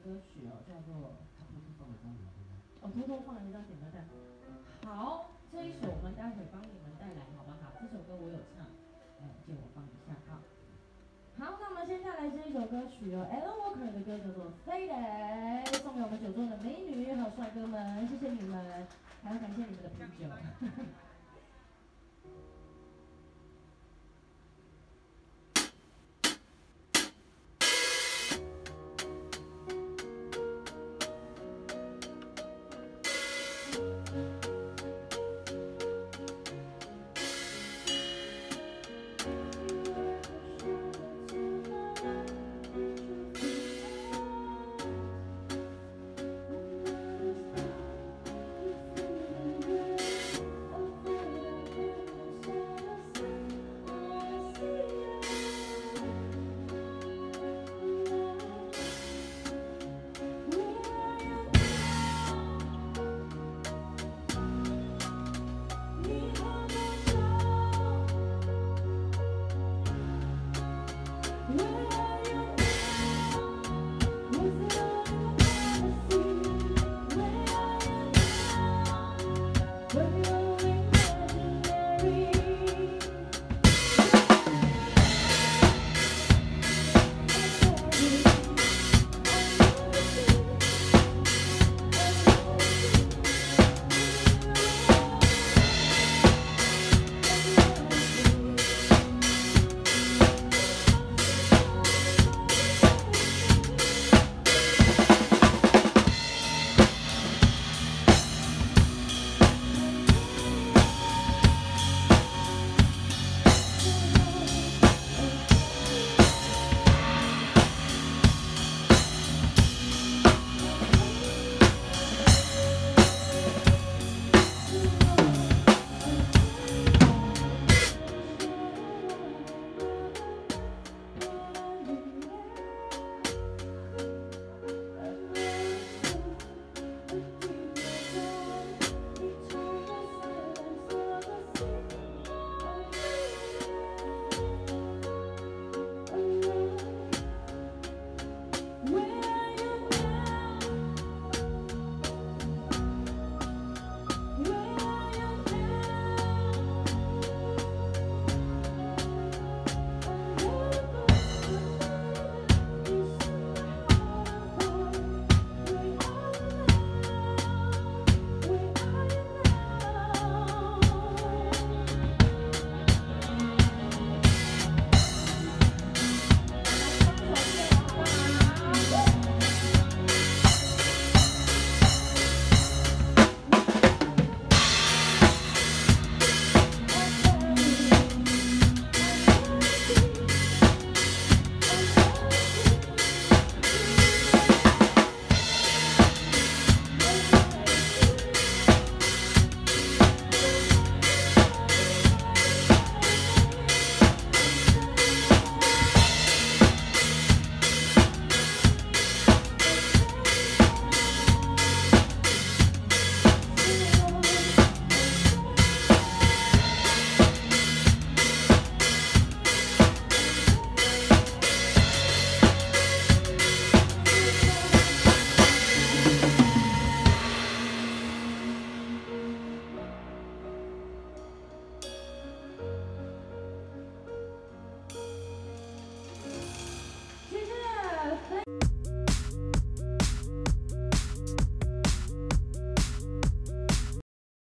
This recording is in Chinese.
歌曲哦，叫做他偷偷放了张点歌单。 哦，偷偷放了一张点歌单。好，这一首我们待会帮你们带来，好不好？这首歌我有唱，借我放一下啊。好，那我们接下来这一首歌曲哦 ，Alan Walker 的歌叫做《Faded》，送给我们酒桌的美女还有帅哥们，谢谢你们，还要感谢你们的啤酒。